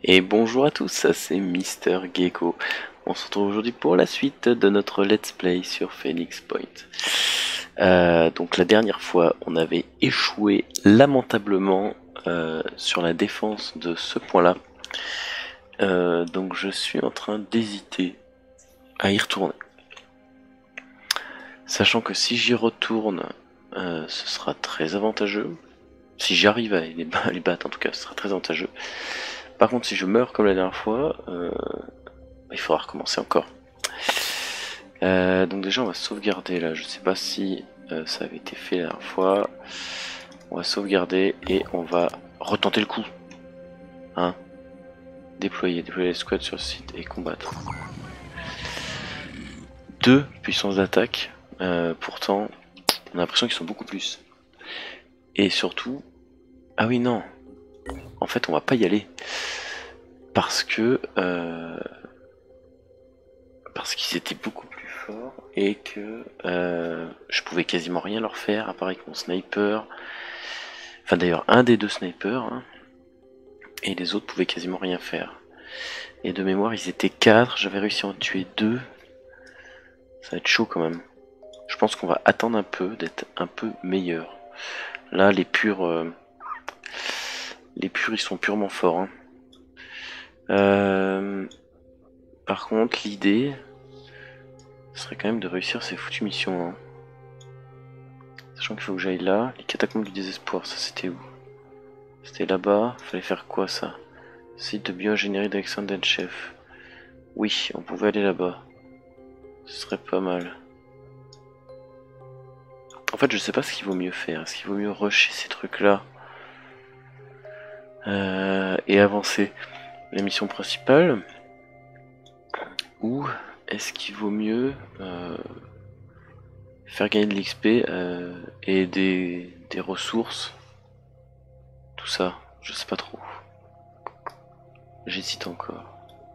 Et bonjour à tous, c'est Mister Gecko. On se retrouve aujourd'hui pour la suite de notre let's play sur Phoenix Point. Donc la dernière fois, on avait échoué lamentablement sur la défense de ce point-là. Donc je suis en train d'hésiter à y retourner. Sachant que si j'y retourne, ce sera très avantageux. Si j'arrive à les battre en tout cas, ce sera très avantageux. Par contre, si je meurs comme la dernière fois, il faudra recommencer encore. Donc déjà on va sauvegarder là, je sais pas si ça avait été fait la dernière fois. On va sauvegarder et on va retenter le coup. Hein, déployer les squads sur le site et combattre. 2 puissance d'attaque, pourtant on a l'impression qu'ils sont beaucoup plus. Et surtout, ah oui non, en fait on va pas y aller. Parce que parce qu'ils étaient beaucoup plus forts et que je pouvais quasiment rien leur faire à part avec mon sniper. Enfin d'ailleurs un des deux snipers, hein, et les autres pouvaient quasiment rien faire. Et de mémoire ils étaient 4, j'avais réussi à en tuer 2. Ça va être chaud quand même. Je pense qu'on va attendre un peu d'être un peu meilleur. Là les purs ils sont purement forts. Hein. Par contre l'idée serait quand même de réussir ces foutues missions. Hein. Sachant qu'il faut que j'aille là. Les catacombes du désespoir, ça c'était où? C'était là-bas. Fallait faire quoi ça? Site de bio-ingénierie d'Alexandre Denchev. Oui, on pouvait aller là-bas. Ce serait pas mal. En fait, je sais pas ce qu'il vaut mieux faire. Est-ce qu'il vaut mieux rusher ces trucs-là et avancer la mission principale? Ou est-ce qu'il vaut mieux faire gagner de l'XP et des ressources? Tout ça, je sais pas trop. J'hésite encore.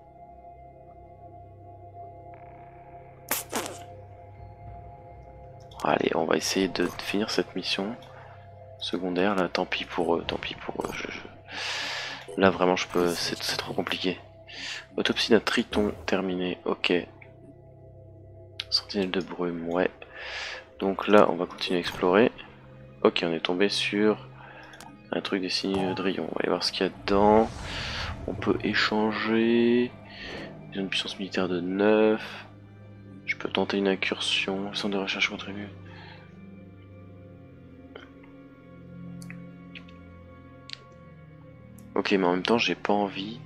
Allez, on va essayer de finir cette mission secondaire. Là, tant pis pour eux, tant pis pour eux. Là, vraiment, je peux. C'est trop compliqué. Autopsie d'un triton terminé. Ok. Sentinelle de brume, ouais. Donc là, on va continuer à explorer. Ok, on est tombé sur un truc des signes de rayon. On va aller voir ce qu'il y a dedans. On peut échanger. Ils ont une puissance militaire de 9. Je peux tenter une incursion. Centre de recherche contribue. Ok, mais en même temps, j'ai pas envie.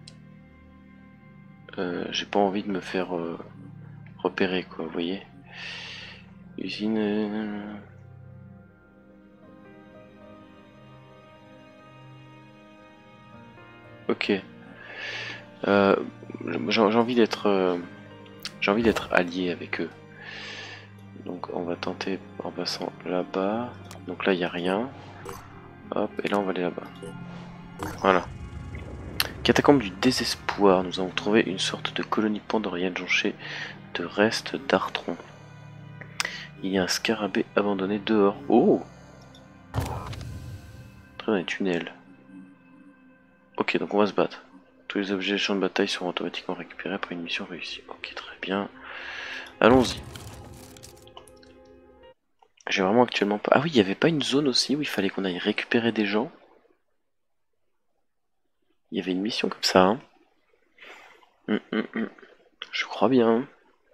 J'ai pas envie de me faire repérer, quoi, vous voyez. Usine. Ok. J'ai envie d'être. J'ai envie d'être allié avec eux. Donc on va tenter en passant là-bas. Donc là il n'y a rien. Hop, et là on va aller là-bas. Voilà. Catacombe du désespoir. Nous avons trouvé une sorte de colonie pandorienne jonchée de restes d'Artron. Il y a un scarabée abandonné dehors. Oh! Très dans les tunnels. Ok, donc on va se battre. Tous les objets des champs de bataille seront automatiquement récupérés après une mission réussie. Ok, très bien. Allons-y. J'ai vraiment actuellement pas... Ah oui, il n'y avait pas une zone aussi où il fallait qu'on aille récupérer des gens? Il y avait une mission comme ça, hein. Je crois bien.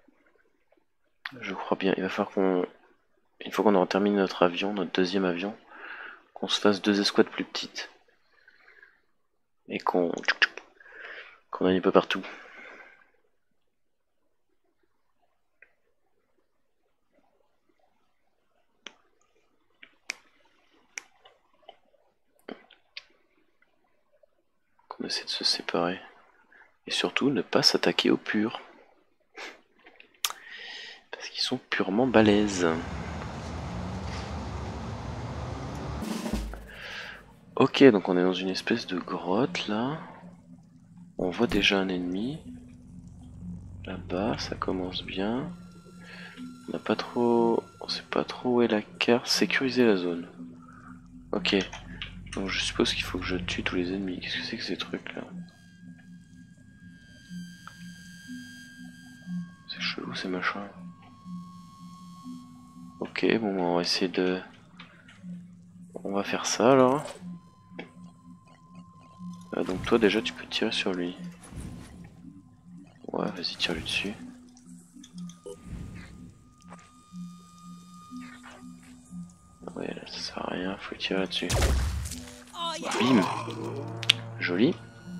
Je crois bien. Il va falloir qu'on... Une fois qu'on aura terminé notre avion, notre deuxième avion, qu'on se fasse 2 escouades plus petites. Et qu'on aille un peu partout. Qu'on essaie de se séparer. Et surtout, ne pas s'attaquer aux purs. Parce qu'ils sont purement balèzes. Ok, donc on est dans une espèce de grotte là. On voit déjà un ennemi. Là-bas, ça commence bien. On n'a pas trop... On sait pas trop où est la carte. Sécuriser la zone. Ok. Donc je suppose qu'il faut que je tue tous les ennemis. Qu'est-ce que c'est que ces trucs là? chelou ces machins. Ok, bon, on va essayer de... On va faire ça alors. Donc toi déjà tu peux tirer sur lui. Ouais, vas-y, tire-lui dessus. Ouais, là ça sert à rien, faut tirer là-dessus. Bim. Joli.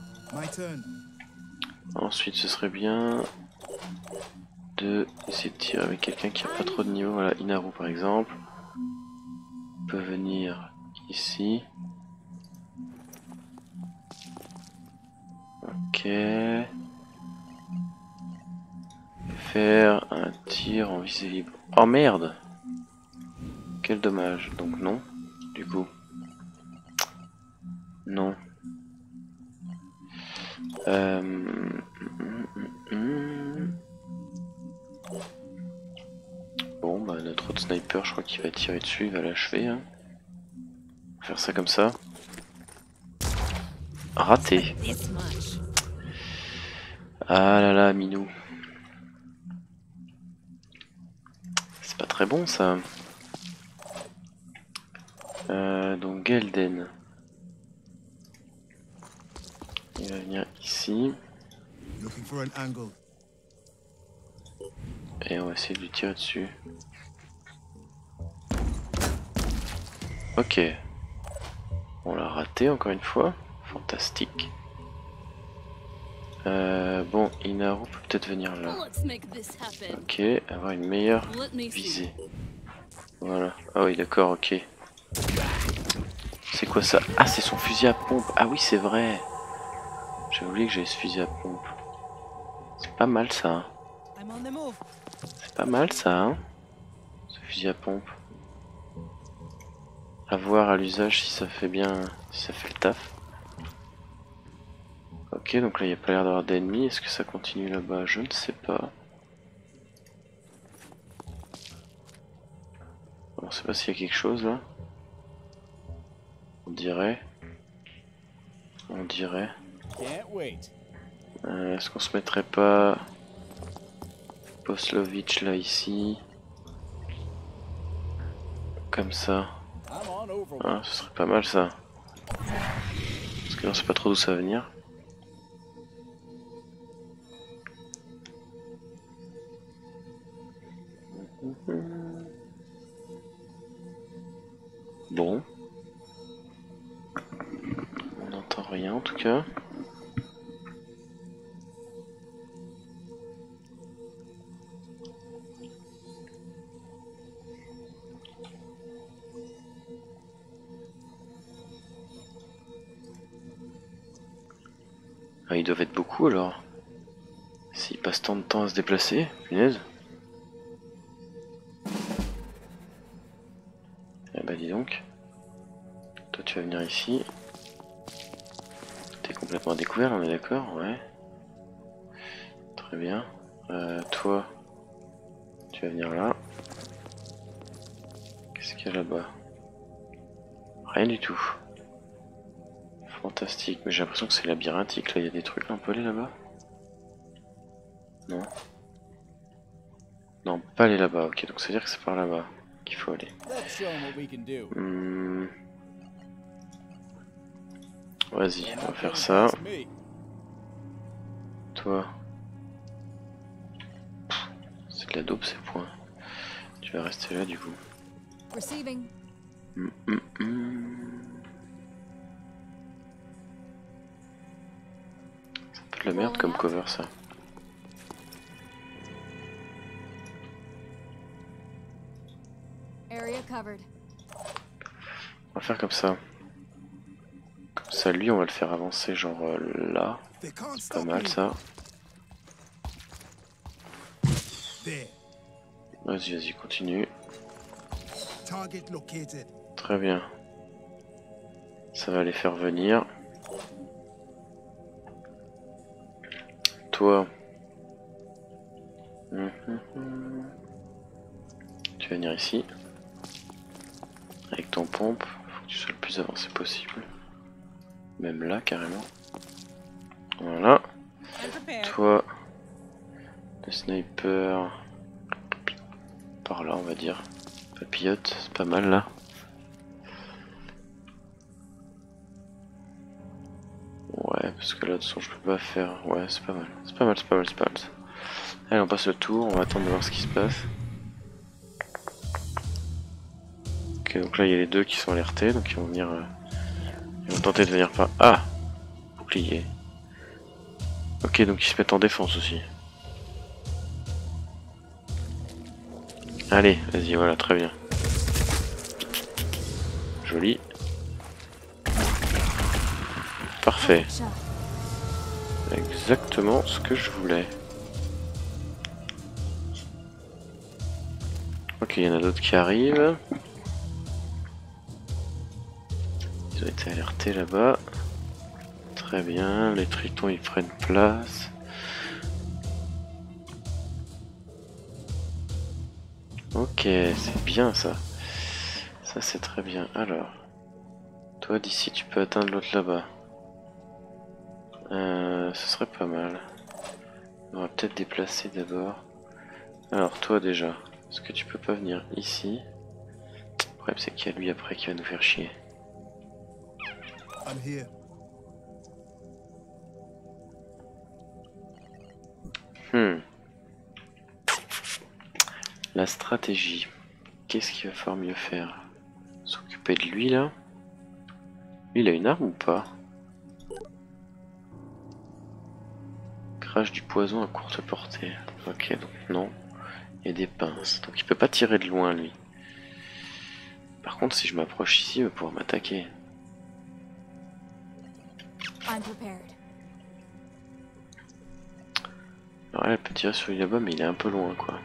Ensuite ce serait bien de essayer de tirer avec quelqu'un qui a pas trop de niveau. Voilà, Inaru par exemple. On peut venir ici. Ok. Faire un tir en visée libre. Oh merde! Quel dommage. Donc non, du coup. Non. Bon, bah notre autre sniper, je crois qu'il va tirer dessus, il va l'achever. Hein. On va faire ça comme ça. Raté. Ah là là, Minou. C'est pas très bon ça. Donc Gelden. Il va venir ici. Et on va essayer de lui tirer dessus. Ok. On l'a raté encore une fois. Fantastique. Bon, Inaru peut peut-être venir là. Ok, avoir une meilleure visée. Voilà. Ah oui, d'accord, ok. C'est quoi ça? Ah, c'est son fusil à pompe. Ah oui, c'est vrai. J'ai oublié que j'avais ce fusil à pompe. C'est pas mal ça. Hein. C'est pas mal ça, hein, ce fusil à pompe. À voir à l'usage si ça fait bien, si ça fait le taf. Ok, donc là il n'y a pas l'air d'avoir d'ennemis. Est-ce que ça continue là-bas? Je ne sais pas. On ne sait pas s'il y a quelque chose là. On dirait. On dirait. Est-ce qu'on se mettrait pas Poslovitch là ici? Comme ça. Ah, ce serait pas mal ça. Parce que là on sait pas trop d'où ça va venir. Bon. On n'entend rien en tout cas. Ah, ils doivent être beaucoup alors. S'ils passent tant de temps à se déplacer, punaise. Eh bah dis donc. Toi tu vas venir ici. T'es complètement découvert, on est d'accord? Ouais. Très bien. Toi, tu vas venir là. Qu'est-ce qu'il y a là-bas? Rien du tout. Fantastique, mais j'ai l'impression que c'est labyrinthique là, il y a des trucs là, on peut aller là-bas? Non. Non, on peut pas aller là-bas, ok, donc ça veut dire que c'est par là-bas qu'il faut aller. Vas-y, on va faire ça. Toi. C'est de la dope ces points. Tu vas rester là du coup. C'est un peu de la merde comme cover ça. On va faire comme ça. Comme ça, lui, on va le faire avancer genre là. C'est pas mal ça. Vas-y, vas-y, continue. Très bien. Ça va les faire venir. Toi. Tu vas venir ici. Avec ton pompe. Faut que tu sois le plus avancé possible. Même là, carrément. Voilà. Toi. Le sniper par là, on va dire. Papillote, c'est pas mal là. Ouais, parce que là, de toute façon, je peux pas faire. Ouais, c'est pas mal. C'est pas mal, c'est pas mal, c'est pas mal. Allez, on passe le tour, on va attendre de voir ce qui se passe. Ok, donc là, il y a les deux qui sont alertés, donc ils vont venir. Ils vont tenter de venir par. Ah! Bouclier. Ok, donc ils se mettent en défense aussi. Allez, vas-y, voilà, très bien. Joli. Parfait. Exactement ce que je voulais. Ok, il y en a d'autres qui arrivent. Ils ont été alertés là-bas. Très bien, les tritons ils prennent place. Ok, c'est bien ça. Ça c'est très bien. Alors, toi d'ici tu peux atteindre l'autre là-bas. Ce serait pas mal. On va peut-être déplacer d'abord. Alors toi déjà, est-ce que tu peux pas venir ici? Le problème c'est qu'il y a lui après qui va nous faire chier. La stratégie. Qu'est-ce qu'il va falloir mieux faire? S'occuper de lui là? Lui il a une arme ou pas? Crache du poison à courte portée. Ok, donc non. Il y a des pinces. Donc il peut pas tirer de loin lui. Par contre si je m'approche ici il va pouvoir m'attaquer. Alors elle peut tirer sur lui là-bas mais il est un peu loin quoi.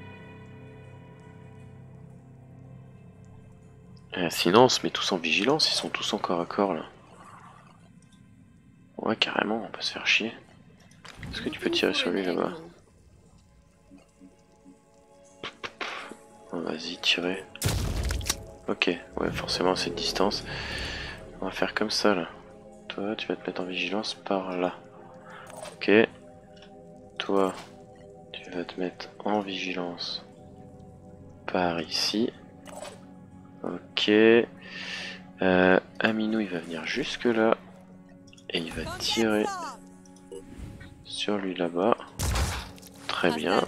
Sinon on se met tous en vigilance, ils sont tous en corps à corps là. Ouais carrément, on peut se faire chier. Est-ce que tu peux tirer sur lui là-bas? Oh, vas-y, tirer. Ok, ouais forcément à cette distance. On va faire comme ça là. Toi tu vas te mettre en vigilance par là. Ok. Toi tu vas te mettre en vigilance par ici. Ok. Aminou il va venir jusque là. Et il va tirer sur lui là-bas. Très bien.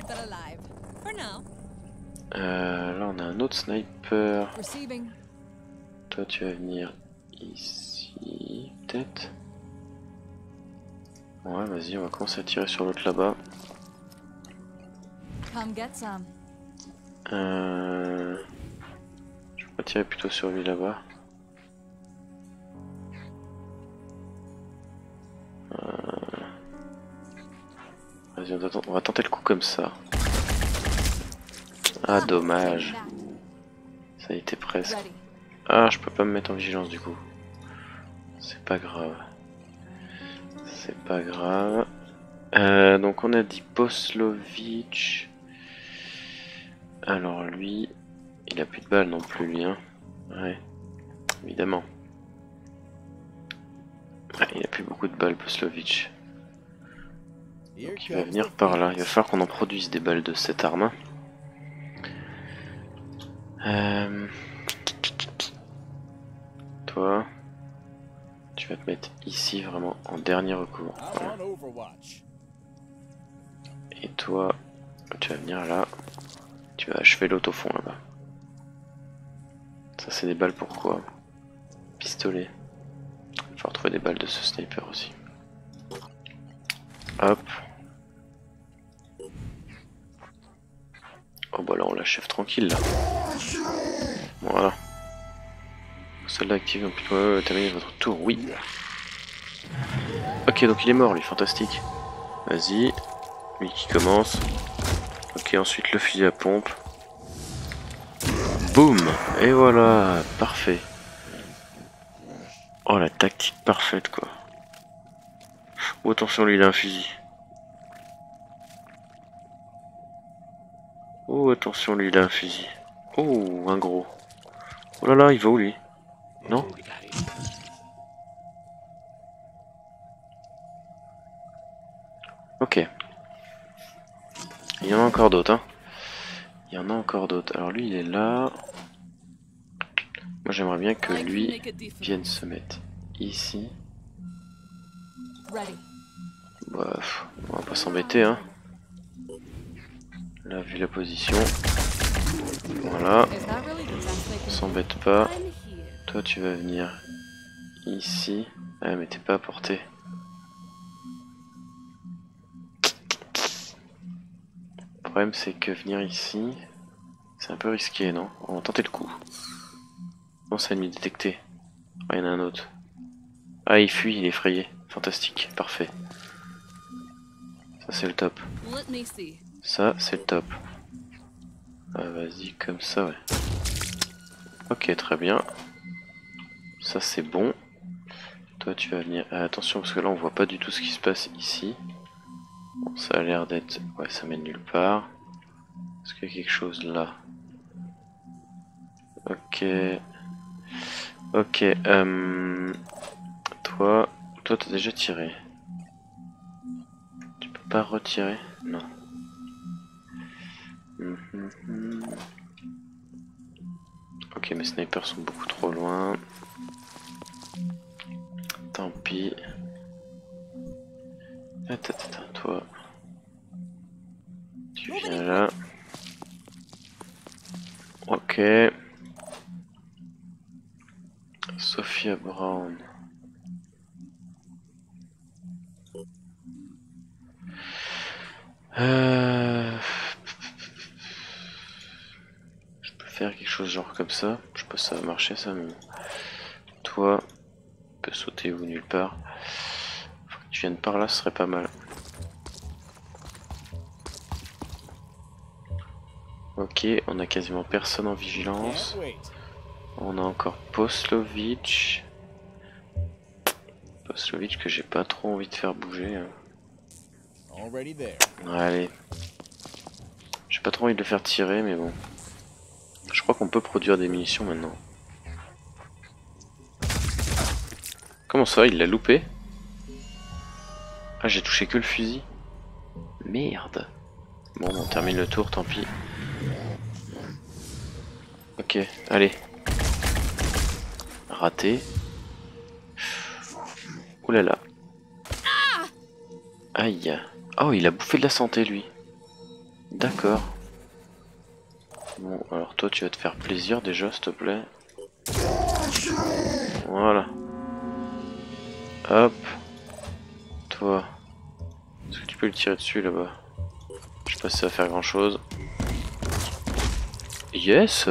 Là on a un autre sniper. Toi tu vas venir ici. Peut-être. Ouais vas-y on va commencer à tirer sur l'autre là-bas. Je vais tirer plutôt sur lui là-bas. Vas-y on va tenter le coup comme ça. Ah dommage. Ça a été presque. Ah je peux pas me mettre en vigilance du coup. C'est pas grave. C'est pas grave. Donc on a dit Poslovic. Alors lui, il a plus de balles non plus lui hein. Ouais, évidemment. Ouais, il a plus beaucoup de balles Poslovic. Donc il va venir par là. Il va falloir qu'on en produise des balles de cette arme. Toi, tu vas te mettre ici vraiment en dernier recours. Voilà. Et toi, tu vas venir là. Tu vas achever l'autofond là-bas. Ça c'est des balles pour quoi? Pistolet. Il va falloir trouver des balles de ce sniper aussi. Hop. Oh bah là on l'achève tranquille là. Voilà. Celle-là active donc terminez votre tour, oui. Ok donc il est mort lui, fantastique. Vas-y. Lui qui commence. Ok ensuite le fusil à pompe. Boum. Et voilà, parfait. Oh la tactique parfaite quoi. Oh attention lui il a un fusil. Oh attention lui il a un fusil. Oh un gros. Oh là là il va où lui? Non? Ok. Il y en a encore d'autres, hein. Il y en a encore d'autres. Alors lui, il est là. Moi, j'aimerais bien que lui vienne se mettre ici. Bah, on va pas s'embêter, hein. Là, vu la position. Voilà. On s'embête pas. Toi, tu vas venir ici. Ah, mais t'es pas à portée. Le problème, c'est que venir ici, c'est un peu risqué, non? On va tenter le coup. Non, c'est ennemi détecté. Ah, il y en a un autre. Ah, il fuit, il est effrayé. Fantastique, parfait. Ça, c'est le top. Ça, c'est le top. Ah, vas-y, comme ça, ouais. Ok, très bien. Ça, c'est bon. Toi, tu vas venir... Ah, attention, parce que là, on voit pas du tout ce qui se passe ici. Bon, ça a l'air d'être... Ouais, ça mène nulle part. Est-ce qu'il y a quelque chose là? Ok. Ok, Toi, t'as déjà tiré. Tu peux pas retirer? Non. Ok, mes snipers sont beaucoup trop loin. Tant pis. Attends, toi. Tu viens là. Ok. Sophia Brown. Je peux faire quelque chose genre comme ça. Je sais pas si ça va marcher ça, mais... Toi, tu peux sauter où nulle part. Faut que tu viennes par là, ce serait pas mal. Ok, on a quasiment personne en vigilance. On a encore Poslovic. Poslovic que j'ai pas trop envie de faire bouger. Hein. Allez. J'ai pas trop envie de le faire tirer, mais bon. Je crois qu'on peut produire des munitions maintenant. Comment ça, il l'a loupé? Ah, j'ai touché que le fusil. Merde. Bon, on termine le tour, tant pis. Ok, allez. Raté. Ouh là là. Aïe. Oh, il a bouffé de la santé, lui. D'accord. Bon, alors toi, tu vas te faire plaisir déjà, s'il te plaît. Voilà. Hop. Toi. Est-ce que tu peux le tirer dessus, là-bas? Je sais pas si ça va faire grand-chose. Yes!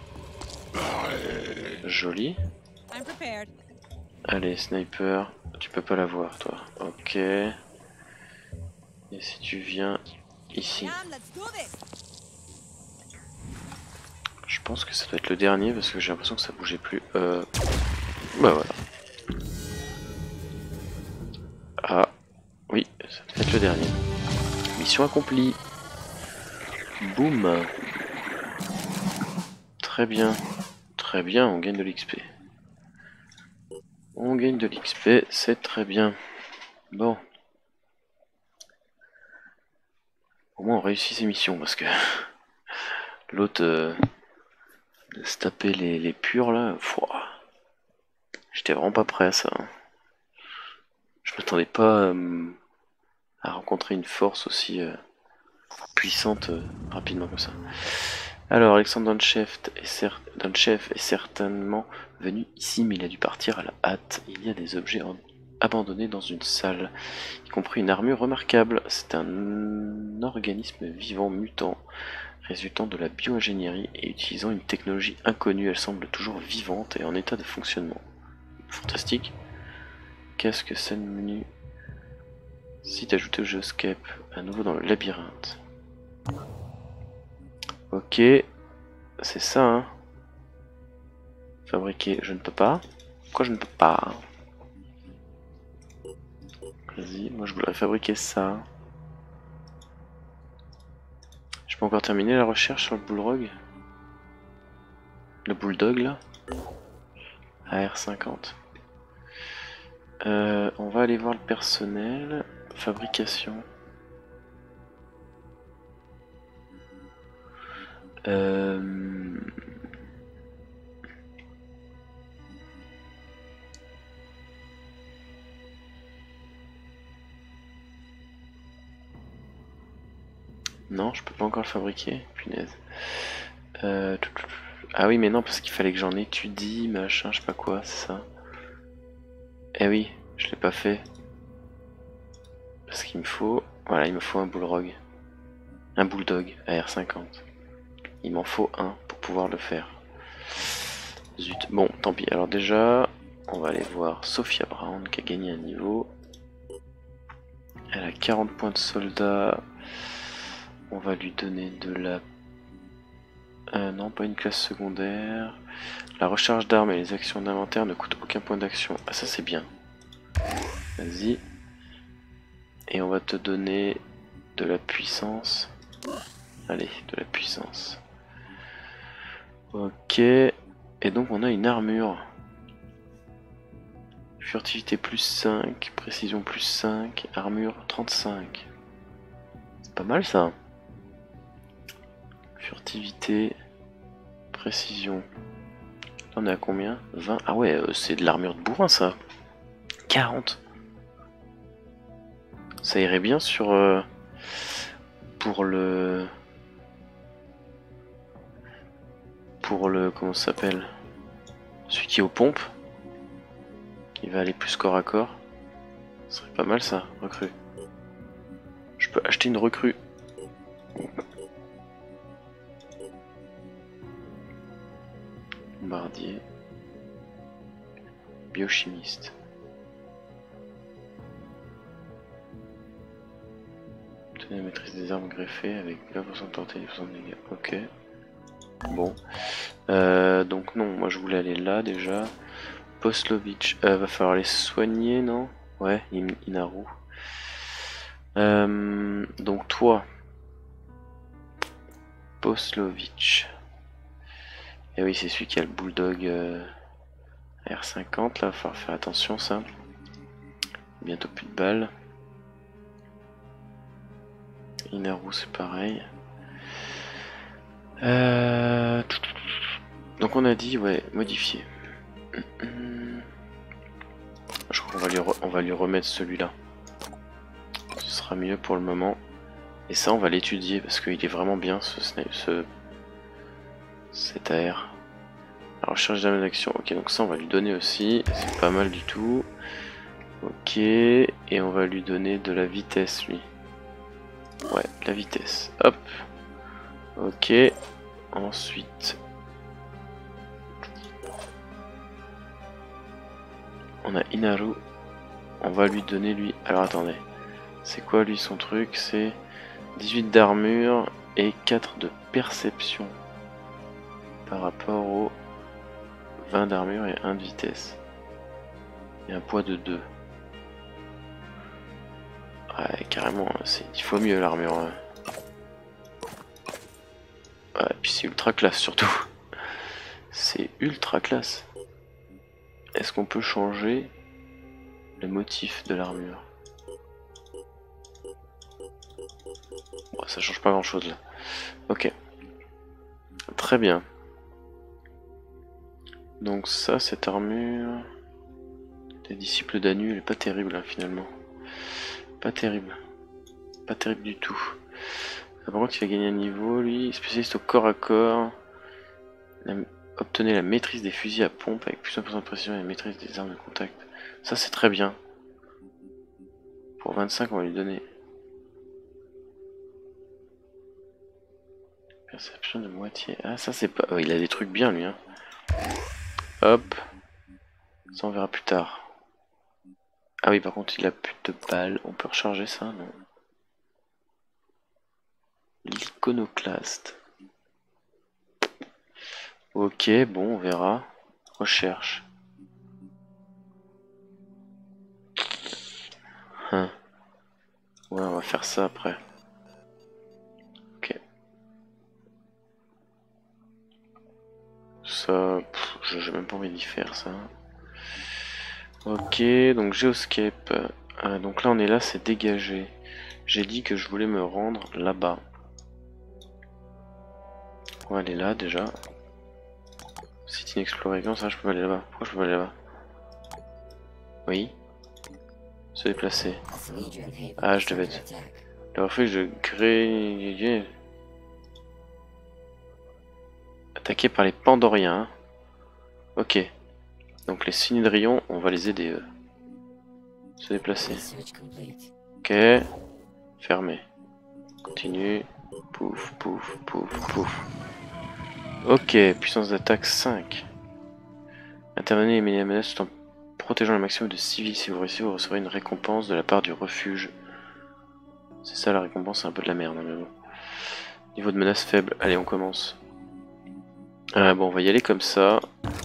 Joli. Allez, sniper. Tu peux pas l'avoir, toi. Ok. Et si tu viens ici? Je pense que ça doit être le dernier parce que j'ai l'impression que ça bougeait plus. Bah voilà. Ah, oui, ça doit être le dernier. Mission accomplie. Boum. Très bien. Très bien, on gagne de l'XP. On gagne de l'XP, c'est très bien. Bon. Au moins on réussit ces missions parce que l'autre de se taper les purs là, j'étais vraiment pas prêt à ça. Hein. Je m'attendais pas à rencontrer une force aussi puissante rapidement comme ça. Alors Alexandre Donchev est certainement venu ici, mais il a dû partir à la hâte. Il y a des objets abandonnés dans une salle, y compris une armure remarquable. C'est un organisme vivant mutant, résultant de la bio-ingénierie et utilisant une technologie inconnue. Elle semble toujours vivante et en état de fonctionnement. Fantastique. Casque scène menu. Site ajouté au Geoscape. À nouveau dans le labyrinthe. Ok. C'est ça, hein. Fabriquer, je ne peux pas. Pourquoi je ne peux pas? Vas-y, moi je voudrais fabriquer ça. Je peux encore terminer la recherche sur le Bullrog? Le Bulldog là? AR50. On va aller voir le personnel. Fabrication. Euh... Non, je peux pas encore le fabriquer, punaise. Ah oui, mais non, parce qu'il fallait que j'en étudie, machin, je sais pas quoi, c'est ça. Eh oui, je l'ai pas fait. Parce qu'il me faut... Voilà, il me faut un bullrog. Un bulldog AR50. Il m'en faut un pour pouvoir le faire. Zut. Bon, tant pis. Alors déjà, on va aller voir Sophia Brown qui a gagné un niveau. Elle a 40 points de soldat. On va lui donner de la... non, pas une classe secondaire. La recharge d'armes et les actions d'inventaire ne coûtent aucun point d'action. Ah, ça c'est bien. Vas-y. Et on va te donner de la puissance. Allez, de la puissance. Ok. Et donc on a une armure. Furtivité plus 5, précision plus 5, armure 35. C'est pas mal ça. Furtivité, précision. Là, on est à combien? 20. Ah ouais, c'est de l'armure de bourrin ça. 40. Ça irait bien sur... pour le... Comment ça s'appelle? Celui qui est aux pompes. Qui va aller plus corps à corps. Ce serait pas mal ça, recrue. Je peux acheter une recrue. Bombardier. Biochimiste. Obtenez la maîtrise des armes greffées avec 20% de portée et 60 dégâts. Ok. Bon. Donc non, moi je voulais aller là déjà. Poslovitch. Va falloir les soigner, non? Ouais, Inaru. Donc toi. Poslovitch. Et oui, c'est celui qui a le bulldog R50 là, va falloir faire attention ça. Bientôt plus de balles. Inaru c'est pareil. Donc on a dit ouais, modifier. Je crois qu'on va lui remettre celui-là. Ce sera mieux pour le moment. Et ça on va l'étudier parce qu'il est vraiment bien cet AR. La recherche d'armes d'action. Ok, donc ça on va lui donner aussi. C'est pas mal du tout. Ok, et on va lui donner de la vitesse lui. Ouais, de la vitesse. Hop. Ok. Ensuite, on a Inaru. On va lui donner lui. Alors attendez. C'est quoi lui son truc? C'est 18 d'armure et 4 de perception. Par rapport au 20 d'armure et 1 de vitesse. Et un poids de 2. Ouais, carrément, c'est 10 fois mieux l'armure. Hein. Ouais, et puis c'est ultra classe surtout. C'est ultra classe. Est-ce qu'on peut changer le motif de l'armure? Bon, ça change pas grand chose là. Ok. Très bien. Donc ça, cette armure... Les disciples d'Anu, elle est pas terrible hein, finalement. Pas terrible. Pas terrible du tout. Par contre, il va gagner un niveau, lui. Spécialiste au corps à corps. Obtenez la maîtrise des fusils à pompe avec plus de précision et la maîtrise des armes de contact. Ça, c'est très bien. Pour 25, on va lui donner. Perception de moitié. Ah, ça, c'est pas... Oh, il a des trucs bien, lui. Hein. Hop. Ça, on verra plus tard. Ah oui, par contre, il a plus de balles. On peut recharger ça, non? L'iconoclaste. Ok, bon, on verra. Recherche. Hein. Ouais, on va faire ça après. Ok. Ça, j'ai même pas envie d'y faire ça. Ok, donc Geoscape. Donc là, on est là, c'est dégagé. J'ai dit que je voulais me rendre là-bas. On va aller là déjà. Site inexploré, comment ça je peux pas aller là-bas? Pourquoi je peux pas aller là-bas? Oui. Se déplacer. Ah, je devais être. Le refuge de Gré... Attaqué par les Pandoriens. Hein. Ok. Donc les Synedrions, on va les aider eux. Se déplacer. Ok. Fermé. Continue. Pouf, pouf, pouf, pouf. Ok, puissance d'attaque 5. Intervenez et éliminer la menace tout en protégeant le maximum de civils. Si vous réussissez, vous recevrez une récompense de la part du refuge. C'est ça la récompense, c'est un peu de la merde, hein, mais bon. Niveau de menace faible, allez on commence. Bon, on va y aller comme ça.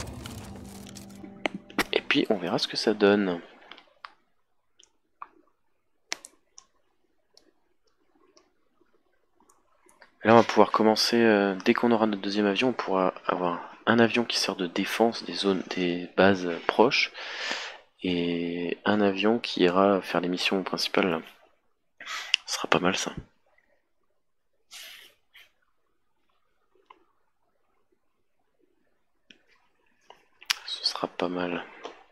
Et puis on verra ce que ça donne. Là on va pouvoir commencer, dès qu'on aura notre deuxième avion, on pourra avoir un avion qui sert de défense des zones, des bases proches. Et un avion qui ira faire les missions principales là. Ce sera pas mal ça. Ce sera pas mal.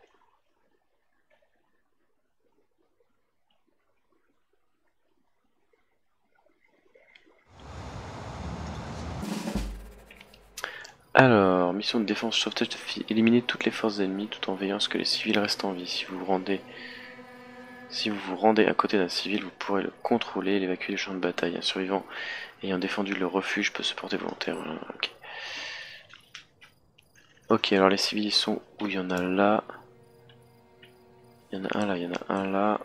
Alors, mission de défense sauvetage, éliminer toutes les forces ennemies tout en veillant à ce que les civils restent en vie. Si vous vous rendez à côté d'un civil, vous pourrez le contrôler et l'évacuer du champ de bataille. Un survivant ayant défendu le refuge peut se porter volontaire. Voilà, ok. Ok, alors les civils ils sont où? Il y en a là. Il y en a un là, il y en a un là.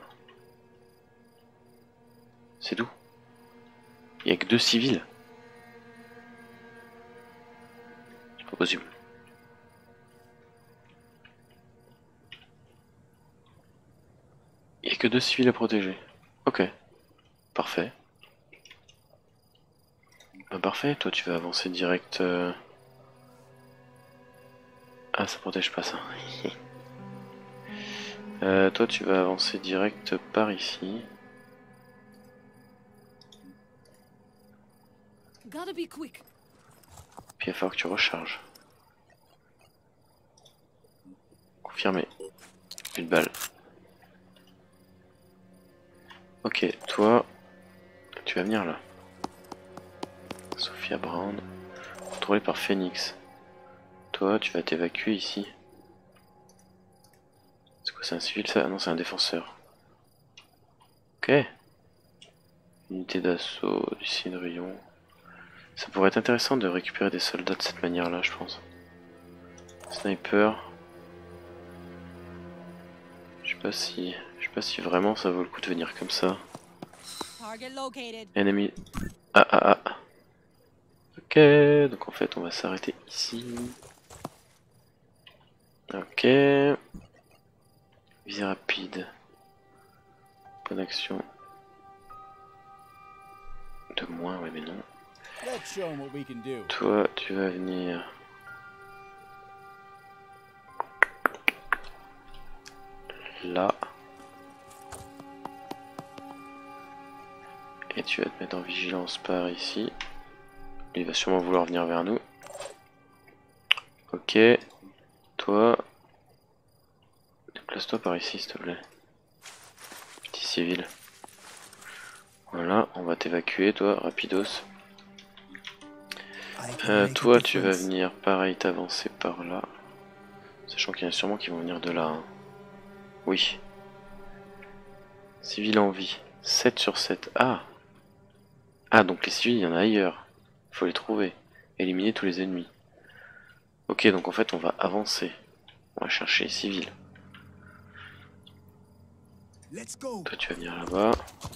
C'est d'où? Il n'y a que 2 civils. C'est pas possible. Il n'y a que 2 civils à protéger. Ok. Parfait. Bah parfait, toi tu vas avancer direct. Ah, ça protège pas ça. Toi tu vas avancer direct par ici. Puis il va falloir que tu recharges. Confirmé. Plus de balles. Ok, toi, tu vas venir là. Sophia Brown. Contrôlé par Phoenix. Toi, tu vas t'évacuer ici. C'est quoi, c'est un civil ça? Ah non, c'est un défenseur. Ok. Unité d'assaut du Cendrillon. Ça pourrait être intéressant de récupérer des soldats de cette manière-là, je pense. Sniper. Je sais pas si vraiment ça vaut le coup de venir comme ça. Ennemi. Ah ah ah. Ok, donc en fait on va s'arrêter ici. Ok. Visée rapide. Bonne action. De moins, ouais mais non. Toi, tu vas venir là. Et tu vas te mettre en vigilance par ici. Il va sûrement vouloir venir vers nous. Ok. Toi, déplace-toi par ici s'il te plaît. Petit civil. Voilà, on va t'évacuer toi, rapidos. Toi tu vas venir pareil t'avancer par là. Sachant qu'il y en a sûrement qui vont venir de là. Hein. Oui. Civil en vie. 7 sur 7. Ah. Ah donc les civils il y en a ailleurs. Faut les trouver. Éliminer tous les ennemis. Ok donc en fait on va avancer. On va chercher les civils. Toi tu vas venir là-bas.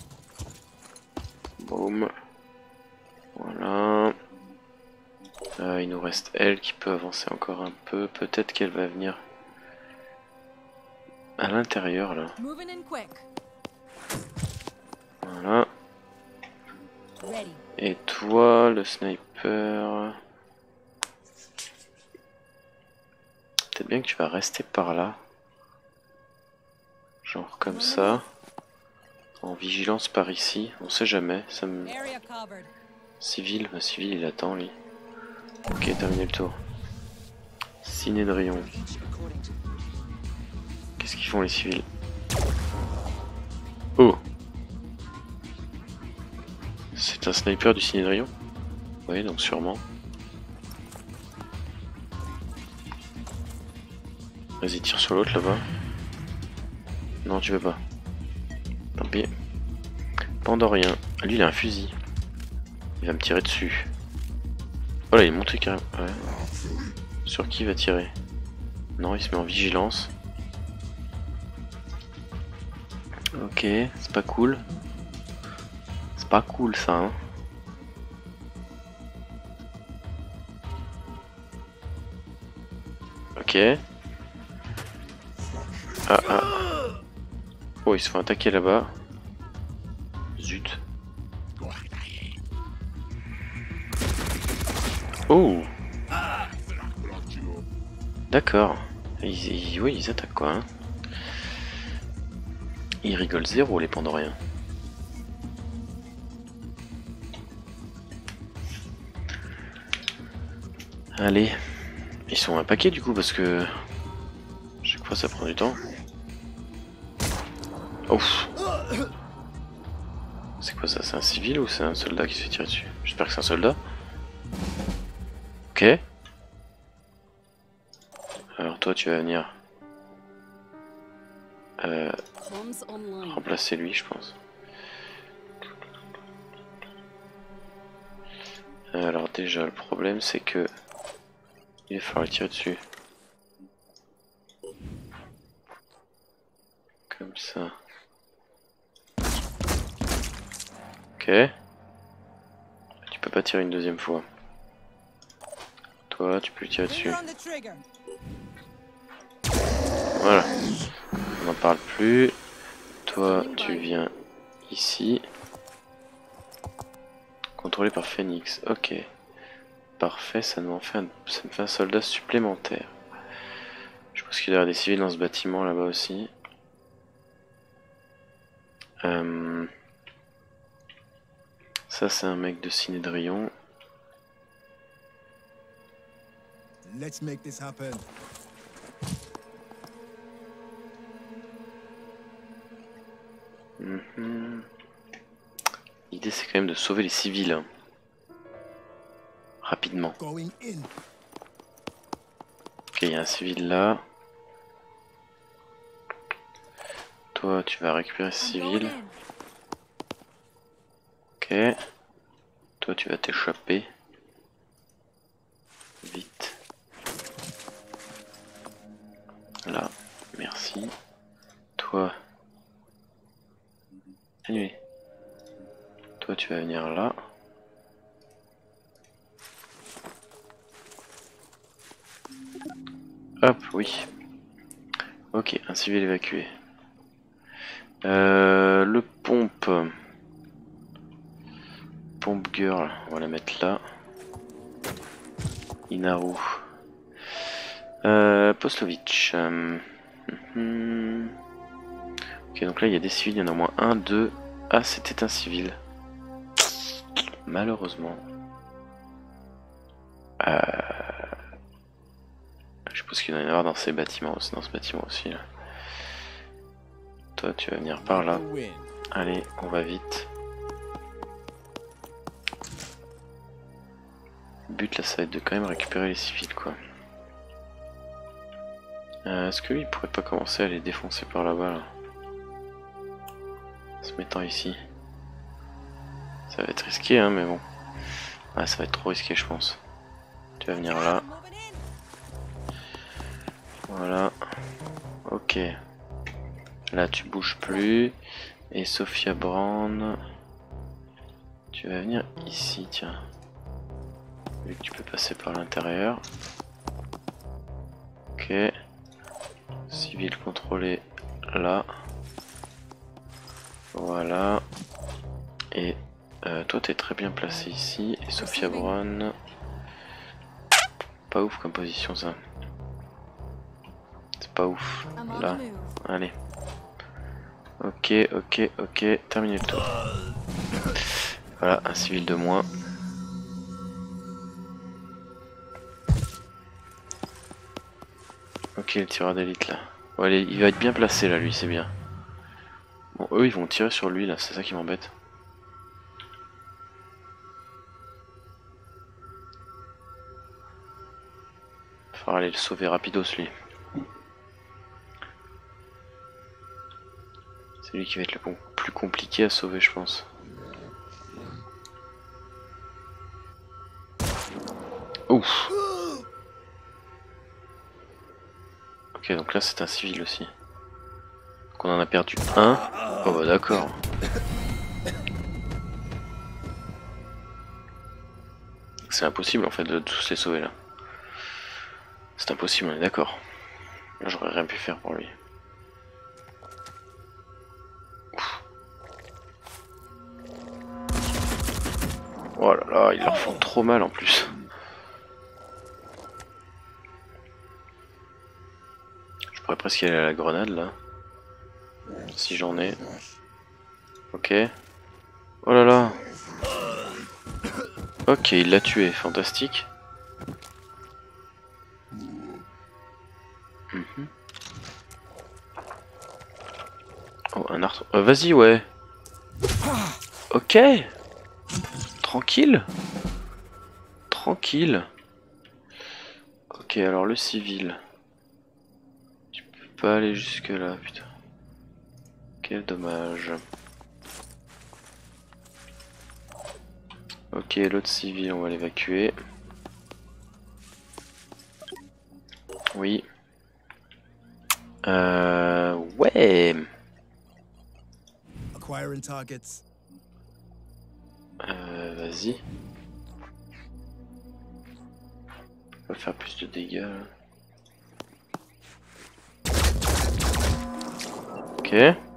Boum. Voilà. Il nous reste elle qui peut avancer encore un peu. Peut-être qu'elle va venir à l'intérieur là. Voilà. Et toi, le sniper... Peut-être bien que tu vas rester par là. Genre comme ça. En vigilance par ici. On sait jamais. Ça me... Civil, bah civil il attend lui. Ok, terminé le tour. Cinédrion. Qu'est-ce qu'ils font les civils? Oh! C'est un sniper du Cinédrion? Oui, donc sûrement. Vas-y, tire sur l'autre là-bas. Non, tu veux pas. Tant pis. Pandorien. Lui, il a un fusil. Il va me tirer dessus. Voilà, il est monté carrément. Ouais. Sur qui il va tirer? Non, il se met en vigilance. Ok, c'est pas cool. C'est pas cool ça, hein. Ok. Ah ah. Oh, ils se font attaquer là-bas. Zut. Oh. D'accord. Oui, ils attaquent quoi, hein. Ils rigolent zéro, les Pandoriens. Allez. Ils sont un paquet du coup parce que... chaque fois ça prend du temps. Ouf. C'est quoi ça? C'est un civil ou c'est un soldat qui se fait tirer dessus? J'espère que c'est un soldat. Ok. Alors toi tu vas venir remplacer lui, je pense. Alors déjà le problème c'est que il va falloir tirer dessus. Comme ça. Ok. Tu peux pas tirer une deuxième fois. Toi tu peux lui tirer dessus. Voilà. On n'en parle plus. Toi tu viens ici. Contrôlé par Phoenix. Ok. Parfait, ça me fait un soldat supplémentaire. Je pense qu'il y a des civils dans ce bâtiment là-bas aussi. Ça c'est un mec de Cinédrion. Let's make this happen. L'idée c'est quand même de sauver les civils. Hein. Rapidement. Ok, il y a un civil là. Toi tu vas récupérer ce civil. Ok. Toi tu vas t'échapper. Vite. Là. Merci. Toi. Annulé. Toi tu vas venir là. Hop, oui. Ok, un civil évacué. Le pompe. Pompe girl, on va la mettre là. Inaru. Poslovitch. Ok, donc là il y a des civils, il y en a au moins un, deux. Ah, c'était un civil. Malheureusement. Je suppose qu'il doit y en avoir dans ces bâtiments aussi, dans ce bâtiment aussi. Là. Toi, tu vas venir par là. Allez, on va vite. Le but là, ça va être de quand même récupérer les civils, quoi. Est-ce que lui, il pourrait pas commencer à les défoncer par là-bas, là? En se mettant ici. Ça va être risqué, hein, mais bon. Ah, ça va être trop risqué, je pense. Tu vas venir là. Voilà. Ok. Là, tu bouges plus. Et Sophia Brand. Tu vas venir ici, tiens. Vu que tu peux passer par l'intérieur. Ok. Civil contrôlé là. Voilà. Et toi, t'es très bien placé ici. Et Sophia Brown. Pas ouf comme position, ça. C'est pas ouf. Là. Allez. Ok, ok, ok. Terminé le tour. Voilà, un civil de moins. Ok, le tireur d'élite là. Ouais, il va être bien placé là, lui, c'est bien. Bon, eux, ils vont tirer sur lui là, c'est ça qui m'embête. Il faudra aller le sauver rapidos, lui. C'est lui qui va être le plus compliqué à sauver, je pense. Ouf. Ok, donc là c'est un civil aussi. Donc on en a perdu un. Oh bah d'accord. C'est impossible en fait de tous les sauver là. C'est impossible, on est d'accord. Là j'aurais rien pu faire pour lui. Ouf. Oh là là, ils leur font trop mal en plus. Je pourrais presque aller à la grenade là. Si j'en ai. Ok. Oh là là. Ok, il l'a tué, fantastique. Oh, un artre. Vas-y, ouais. Ok. Tranquille. Tranquille. Ok, alors le civil. Tu peux pas aller jusque là, putain. Quel dommage. Ok, l'autre civil, on va l'évacuer. Oui. Ouais. Acquiring targets. Vas-y. On va faire plus de dégâts là. Ok.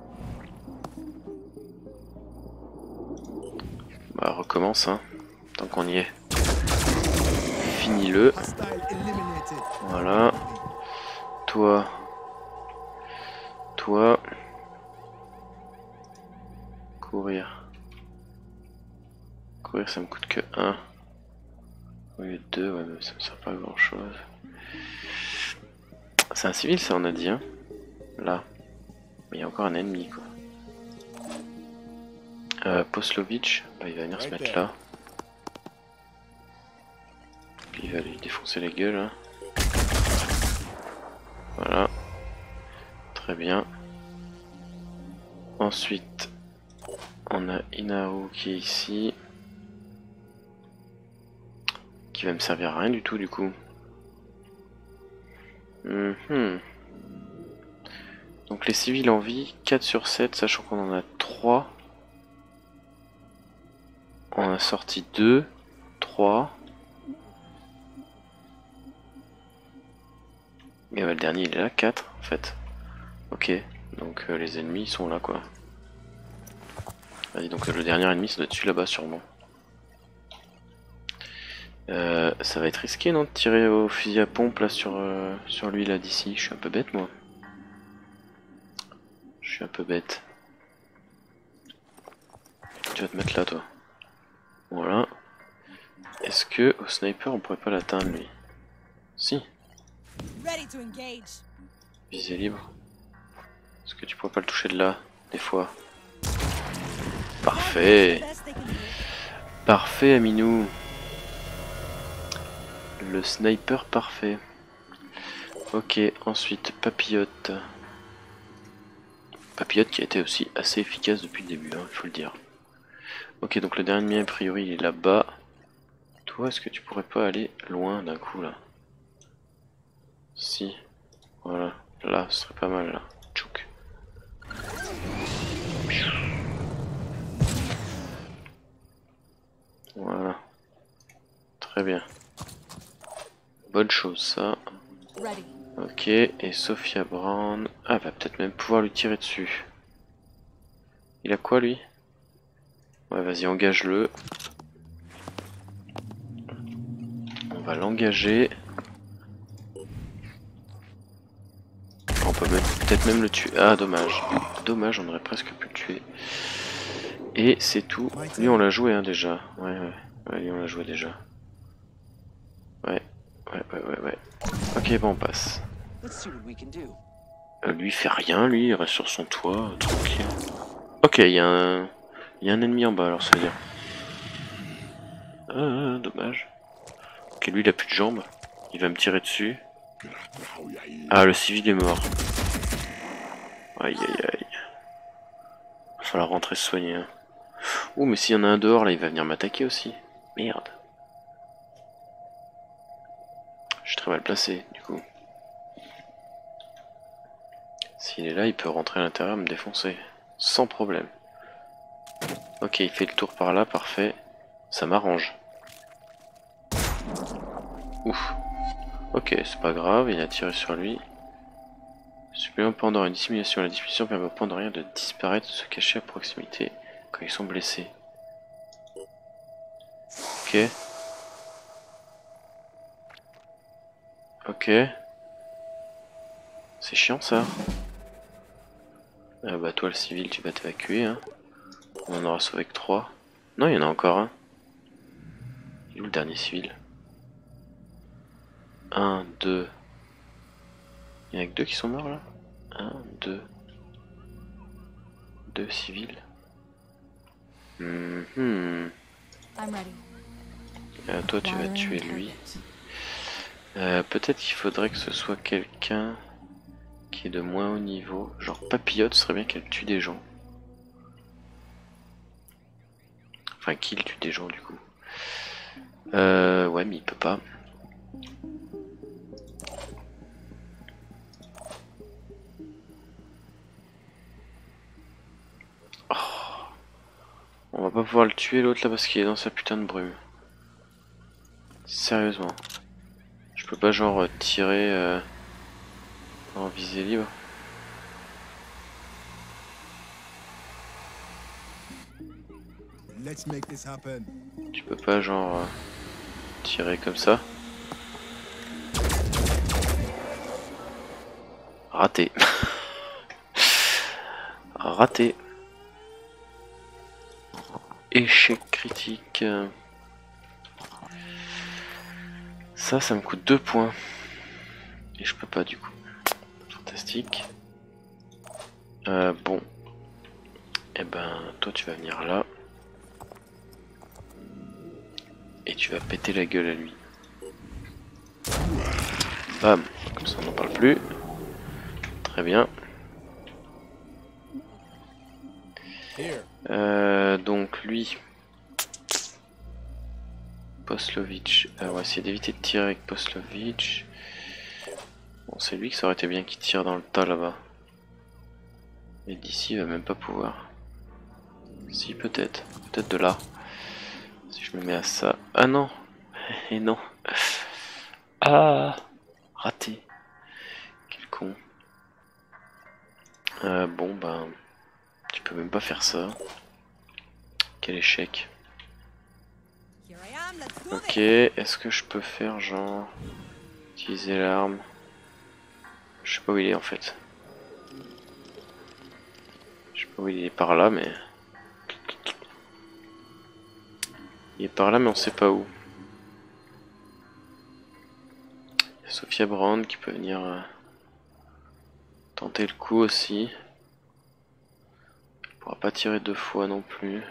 Bah recommence hein. Tant qu'on y est. Finis-le. Hostile eliminated. Voilà. Toi. Toi. Courir. Courir ça me coûte que 1. Au lieu de 2, ouais mais ça me sert pas à grand chose. C'est un civil ça on a dit hein. Là. Mais il y a encore un ennemi quoi. Poslovic, bah, il va venir se mettre là. Puis il va lui défoncer la gueule. Hein. Voilà. Très bien. Ensuite, on a Inaru qui est ici. Qui va me servir à rien du tout du coup. Donc les civils en vie, 4 sur 7, sachant qu'on en a 3. On a sorti 2, 3. Et bah, le dernier il est là, 4 en fait. Ok, donc les ennemis sont là quoi. Vas-y, donc le dernier ennemi ça doit être celui là-bas sûrement. Ça va être risqué non de tirer au fusil à pompe là sur lui là d'ici. Je suis un peu bête moi. Je suis un peu bête. Tu vas te mettre là toi. Voilà. Est-ce que au sniper on pourrait pas l'atteindre lui? Si. Visée libre. Est-ce que tu pourrais pas le toucher de là, des fois? Parfait. Parfait Aminou. Le sniper parfait. Ok, ensuite Papillote. Papillote qui a été aussi assez efficace depuis le début, hein, il faut le dire. Ok, donc le dernier a priori il est là-bas. Toi, est-ce que tu pourrais pas aller loin d'un coup là? Si. Voilà, là, ce serait pas mal là. Tchouk. Voilà. Très bien. Bonne chose ça. Ok, et Sophia Brown. Ah, va peut-être même pouvoir lui tirer dessus. Il a quoi lui? Ouais, vas-y, engage-le. On va l'engager. On peut peut-être même le tuer. Ah, dommage. Dommage, on aurait presque pu le tuer. Et c'est tout. Lui, on l'a joué hein, déjà. Ouais, lui, on l'a joué déjà. Ouais. Ok, bon, on passe. Lui fait rien, lui il reste sur son toit, tranquille. Ok, il y a un ennemi en bas alors ça veut dire. Dommage. Ok, lui il a plus de jambes, il va me tirer dessus. Ah, le civil est mort. Aïe aïe aïe. Va falloir rentrer se soigner. Hein. Ouh, mais s'il y en a un dehors là, il va venir m'attaquer aussi. Merde. Je suis très mal placé du coup. S'il est là, il peut rentrer à l'intérieur et me défoncer. Sans problème. Ok, il fait le tour par là, parfait. Ça m'arrange. Ouf. Ok, c'est pas grave, il a tiré sur lui. Supplément Pandore, une dissimulation. La dissimulation permet aux Pandoriens de disparaître, de se cacher à proximité quand ils sont blessés. Ok. Ok. C'est chiant ça. Bah toi le civil tu vas t'évacuer hein. On en aura sauvé que 3. Non il y en a encore un. Il est où le dernier civil? 1, 2. Il y en a que 2 qui sont morts là. 1, 2. 2 civils. Toi tu vas tuer lui. Peut-être qu'il faudrait que ce soit quelqu'un qui est de moins haut niveau. Genre Papillote serait bien qu'elle tue des gens. Enfin qu'il tue des gens du coup. Ouais mais il peut pas. Oh. On va pas pouvoir le tuer l'autre là parce qu'il est dans sa putain de brume. Sérieusement. Je peux pas genre tirer en visée libre. Let's make this happen. Tu peux pas genre tirer comme ça. Raté. Raté. Échec critique. Ça me coûte 2 points. Et je peux pas du coup. Fantastique. Bon. Et ben, toi tu vas venir là. Et tu vas péter la gueule à lui. Bam. Comme ça on n'en parle plus. Très bien. Donc lui. Poslovic. On va essayer d'éviter de tirer avec Poslovic. Bon, c'est lui que ça aurait été bien qu'il tire dans le tas là-bas. Et d'ici, il va même pas pouvoir. Si, peut-être. Peut-être de là. Si je me mets à ça. Ah non. Et non. Ah. Raté. Quel con. Bon, ben. Tu peux même pas faire ça. Quel échec. Ok, est-ce que je peux faire genre... Utiliser l'arme. Je sais pas où il est en fait. Je sais pas où il est, par là mais... Il est par là mais on sait pas où. Il y a Sophia Brand qui peut venir tenter le coup aussi. Elle pourra pas tirer 2 fois non plus.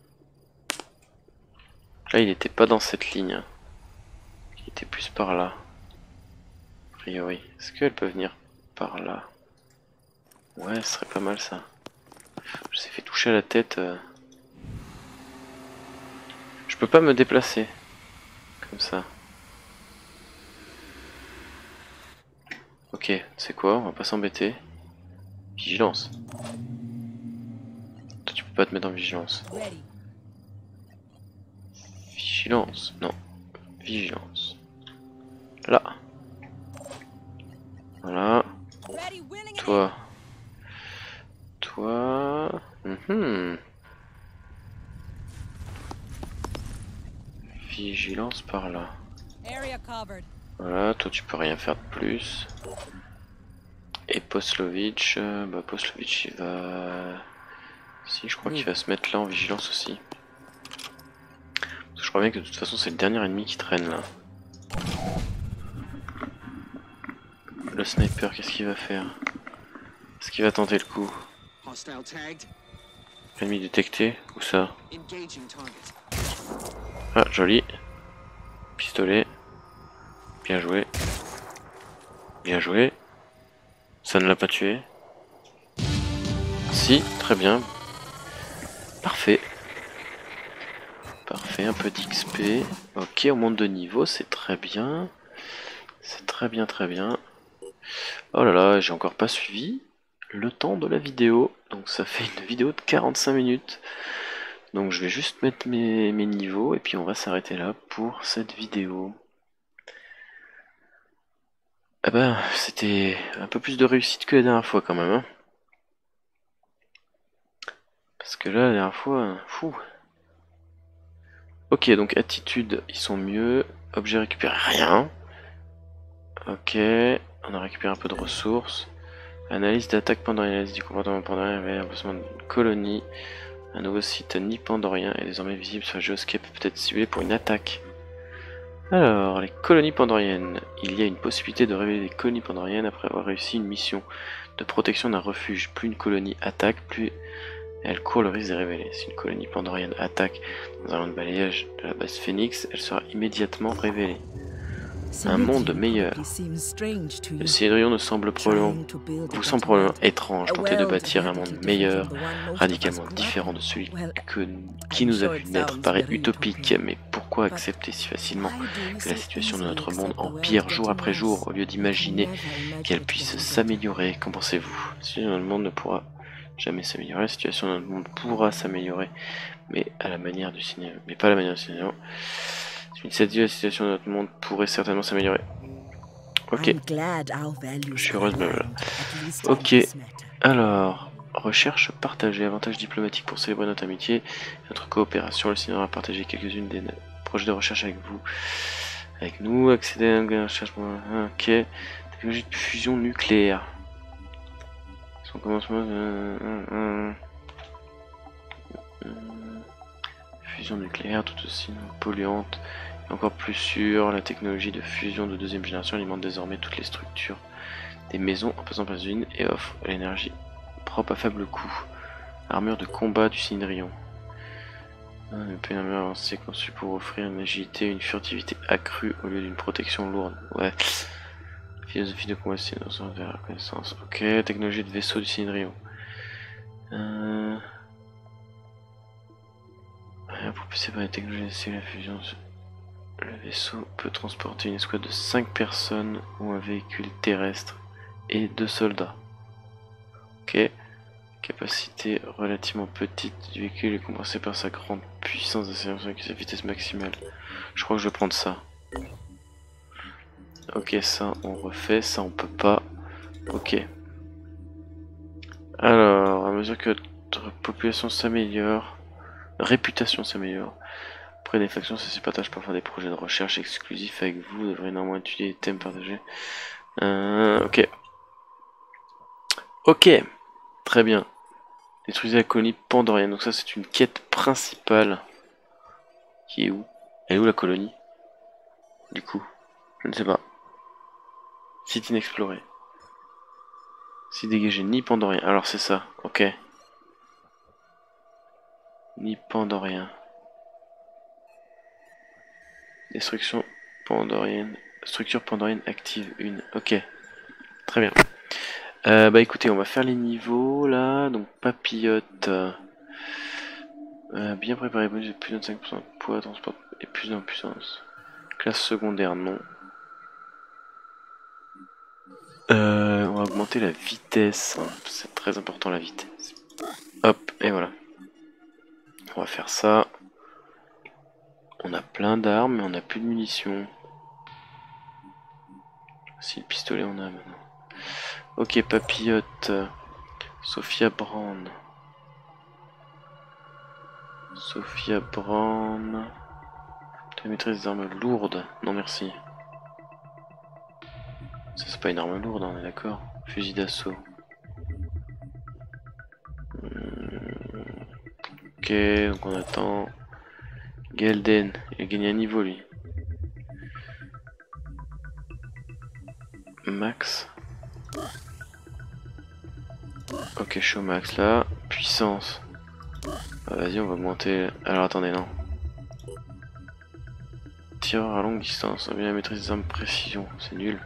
Là il était pas dans cette ligne. Hein. Il était plus par là. A priori. Est-ce qu'elle peut venir par là? Ouais, ce serait pas mal ça. Je s'est fait toucher à la tête. Je peux pas me déplacer. Comme ça. Ok, c'est quoi? On va pas s'embêter. Vigilance. Toi tu peux pas te mettre en vigilance. Vigilance. Non. Vigilance. Là. Voilà. Toi. Toi. Vigilance par là. Voilà, toi tu peux rien faire de plus. Et Poslovic, bah Poslovic il va... Si, je crois qu'il va se mettre là en vigilance aussi. Parce que je crois bien que de toute façon c'est le dernier ennemi qui traîne là. Le le sniper, qu'est-ce qu'il va faire? Est-ce qu'il va tenter le coup? Hostile tagged. Ennemi détecté, où ça? Engaging target. Ah, joli. Pistolet. Bien joué. Bien joué. Ça ne l'a pas tué. Si, très bien. Parfait. Parfait, un peu d'XP. Ok, on monte de niveau, c'est très bien. C'est très bien, très bien. Oh là là, j'ai encore pas suivi le temps de la vidéo. Donc ça fait une vidéo de 45 minutes. Donc je vais juste mettre mes niveaux et puis on va s'arrêter là pour cette vidéo. Ah ben, c'était un peu plus de réussite que la dernière fois quand même. Hein. Parce que là, la dernière fois, fou. Ok, donc attitude, ils sont mieux. Objet récupéré, rien. Ok, on a récupéré un peu de ressources. Analyse d'attaque pandorienne, du comportement pandorien, emplacement de colonie. Un nouveau site nipandorien est désormais visible sur la géoscape, peut être ciblé pour une attaque. Alors, les colonies pandoriennes. Il y a une possibilité de révéler les colonies pandoriennes après avoir réussi une mission de protection d'un refuge. Plus une colonie attaque, plus elle court le risque de révéler. Si une colonie pandorienne attaque dans un rayon de balayage de la base Phoenix, elle sera immédiatement révélée. Un monde meilleur. Le Cédrion ne semble probablement, vous semble probablement étrange. Tenter de bâtir un monde meilleur, radicalement différent de celui qui nous a vu naître, paraît utopique. Mais pourquoi accepter si facilement que la situation de notre monde empire jour après jour, au lieu d'imaginer qu'elle puisse s'améliorer? Qu'en pensez-vous? Si notre monde ne pourra jamais s'améliorer, la situation de notre monde pourra s'améliorer, mais à la manière du cinéma, mais pas à la manière du cinéma. La situation de notre monde pourrait certainement s'améliorer. Ok. Je suis heureuse, blablabla. Ok. Alors, recherche partagée, avantage diplomatique pour célébrer notre amitié, notre coopération. Le Seigneur a partagé quelques-unes des projets de recherche avec vous. Avec nous, accéder à une recherche. Ok. Technologie de fusion nucléaire. Son commencement. Fusion nucléaire, tout aussi polluante. Et encore plus sûre, la technologie de fusion de deuxième génération alimente désormais toutes les structures des maisons en passant par les usines et offre l'énergie propre à faible coût. Armure de combat du Cindrion. Une armure avancée conçue pour offrir une agilité et une furtivité accrue au lieu d'une protection lourde. Ouais. Philosophie de combat Cindrion vers la connaissance. Ok, technologie de vaisseau du Cindrion. Propulsé par les technologies de la fusion. Le vaisseau peut transporter une escouade de 5 personnes ou un véhicule terrestre et 2 soldats. Ok. Capacité relativement petite du véhicule est compensée par sa grande puissance d'accélération et sa vitesse maximale. Je crois que je vais prendre ça. Ok, ça on refait, ça on peut pas. Ok. Alors, à mesure que notre population s'améliore, réputation s'améliore, après des factions, ça se partage parfois des projets de recherche exclusifs avec vous. Vous devrez néanmoins étudier les thèmes partagés. Ok. Ok. Très bien. Détruisez la colonie pandorienne. Donc ça, c'est une quête principale. Qui est où? Elle est où la colonie? Du coup, je ne sais pas. Site inexploré. Site dégagé. Ni pandorien. Alors c'est ça. Ok. Ni pandorien. Destruction pandorienne. Structure pandorienne active 1. Ok. Très bien. Bah écoutez, on va faire les niveaux là. Donc papillote. Bien préparé, bonus de plus de 25% de poids, transport et plus d'impuissance. Classe secondaire, non. On va augmenter la vitesse. C'est très important la vitesse. Hop, et voilà. On va faire ça. On a plein d'armes, mais on n'a plus de munitions. Si le pistolet on a maintenant. Ok, papillote. Sophia Brand. Sophia Brand. Tu maîtrise des armes lourdes. Non merci. Ça c'est pas une arme lourde, on est d'accord. Fusil d'assaut. Ok, donc on attend. Gelden, il a gagné un niveau lui. Max. Ok, je suis au max là. Puissance. Ah, vas-y, on va augmenter. Alors attendez, non. Tireur à longue distance. On a bien la maîtrise des armes précision. C'est nul.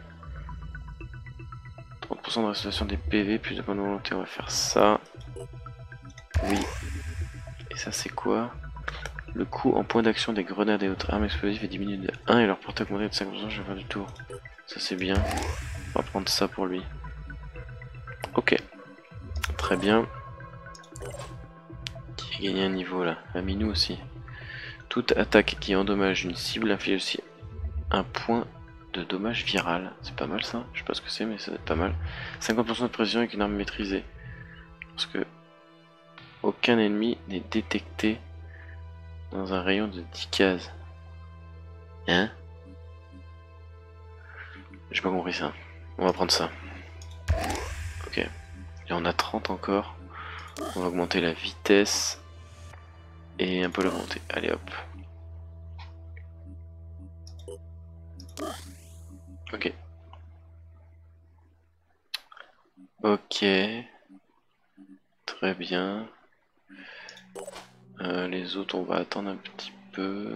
30% de restauration des PV, plus de bonne volonté. On va faire ça. Oui. Et ça, c'est quoi? Le coût en point d'action des grenades et autres armes explosives est diminué de 1 et leur portée augmentée de 5% à chaque fin du tour. Ça, c'est bien. On va prendre ça pour lui. Ok. Très bien. Qui a gagné un niveau là? Aminou aussi. Toute attaque qui endommage une cible inflige aussi un point de dommage viral. C'est pas mal ça. Je sais pas ce que c'est, mais ça va être pas mal. 50% de précision avec une arme maîtrisée. Parce que aucun ennemi n'est détecté dans un rayon de 10 cases. Hein? J'ai pas compris ça. On va prendre ça. Ok. Et on a 30 encore. On va augmenter la vitesse. Et un peu la montée. Allez hop. Ok. Ok. Très bien. Les autres, on va attendre un petit peu.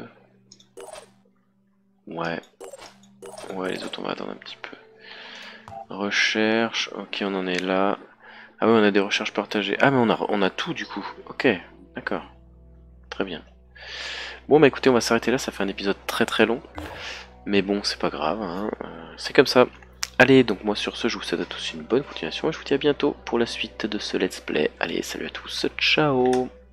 Ouais. Ouais, les autres, on va attendre un petit peu. Recherche. Ok, on en est là. Ah ouais, on a des recherches partagées. Ah, mais on a tout du coup. Ok, d'accord. Très bien. Bon, bah écoutez, on va s'arrêter là. Ça fait un épisode très très long. Mais bon, c'est pas grave. Hein. C'est comme ça. Allez, donc moi sur ce, je vous souhaite à tous une bonne continuation. Et je vous dis à bientôt pour la suite de ce let's play. Allez, salut à tous. Ciao.